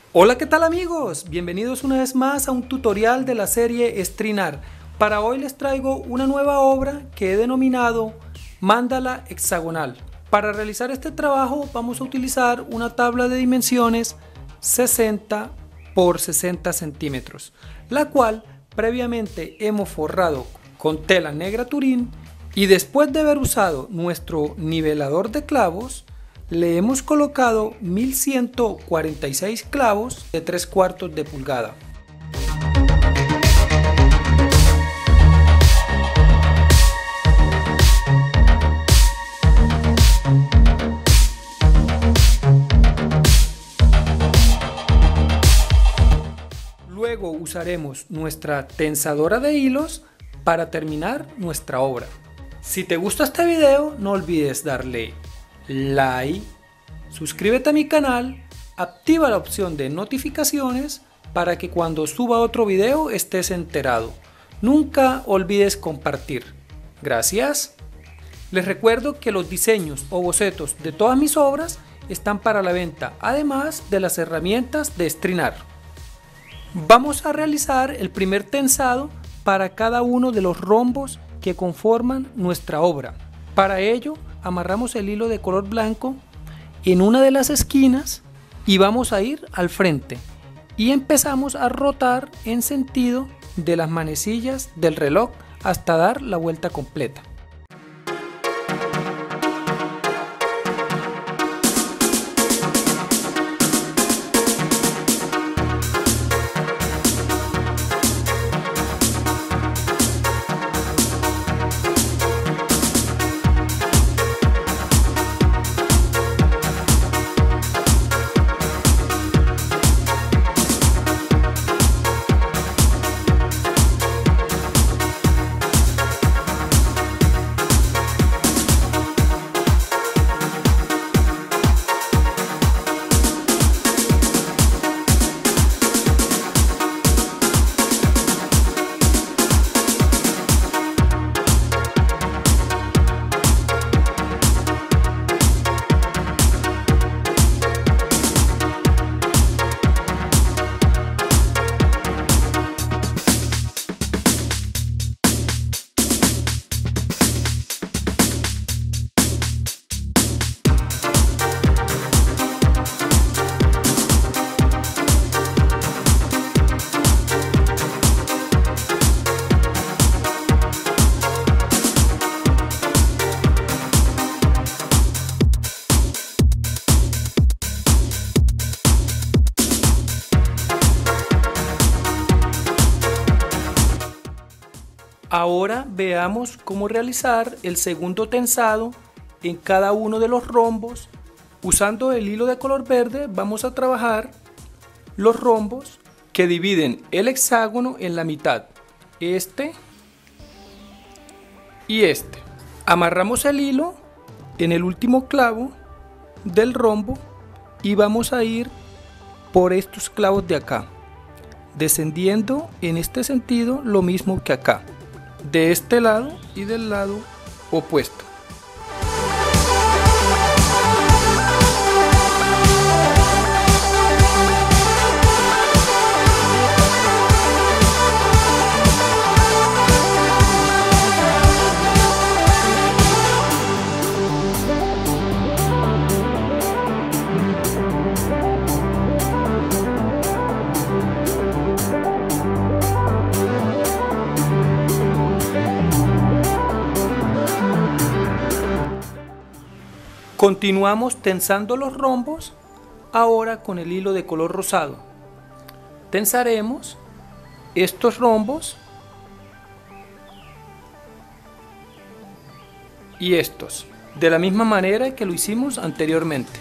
Hola, ¿qué tal amigos? Bienvenidos una vez más a un tutorial de la serie Estrinar. Para hoy les traigo una nueva obra que he denominado Mándala Hexagonal. Para realizar este trabajo vamos a utilizar una tabla de dimensiones 60 por 60 centímetros, la cual previamente hemos forrado con tela negra turín y después de haber usado nuestro nivelador de clavos, le hemos colocado 1146 clavos de 3/4 de pulgada. Luego usaremos nuestra tensadora de hilos para terminar nuestra obra. Si te gusta este video, no olvides darle like, suscríbete a mi canal, activa la opción de notificaciones para que cuando suba otro video estés enterado. Nunca olvides compartir. Gracias. Les recuerdo que los diseños o bocetos de todas mis obras están para la venta, además de las herramientas de Estrinar. Vamos a realizar el primer tensado para cada uno de los rombos que conforman nuestra obra. Para ello, amarramos el hilo de color blanco en una de las esquinas y vamos a ir al frente y empezamos a rotar en sentido de las manecillas del reloj hasta dar la vuelta completa. Ahora veamos cómo realizar el segundo tensado en cada uno de los rombos. Usando el hilo de color verde vamos a trabajar los rombos que dividen el hexágono en la mitad, este y este. Amarramos el hilo en el último clavo del rombo y vamos a ir por estos clavos de acá, descendiendo en este sentido lo mismo que acá, de este lado y del lado opuesto. Continuamos tensando los rombos, ahora con el hilo de color rosado. Tensaremos estos rombos y estos, de la misma manera que lo hicimos anteriormente.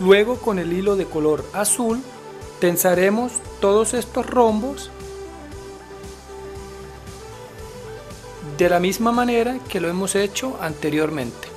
Luego, con el hilo de color azul, tensaremos todos estos rombos de la misma manera que lo hemos hecho anteriormente.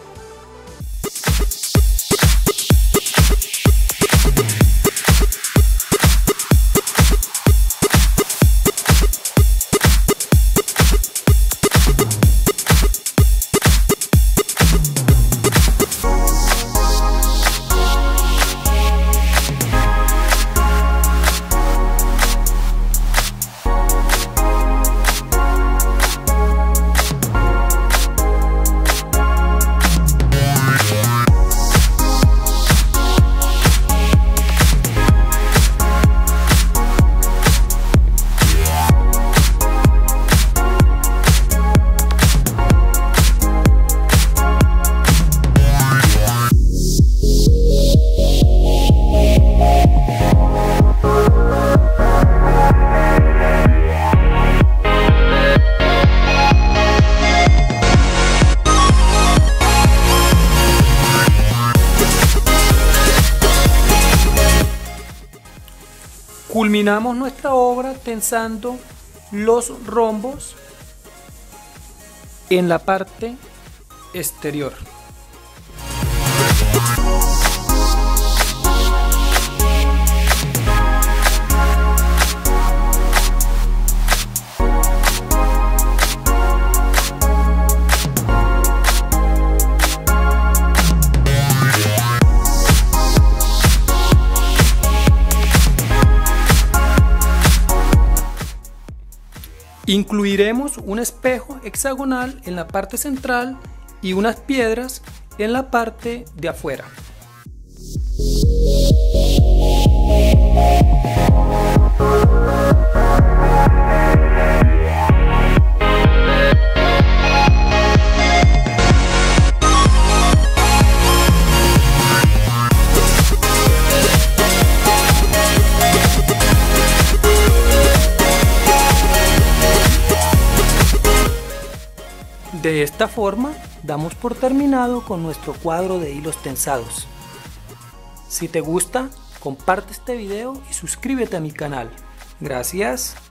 Culminamos nuestra obra tensando los rombos en la parte exterior. Incluiremos un espejo hexagonal en la parte central y unas piedras en la parte de afuera. De esta forma damos por terminado con nuestro cuadro de hilos tensados. Si te gusta, comparte este video y suscríbete a mi canal. Gracias.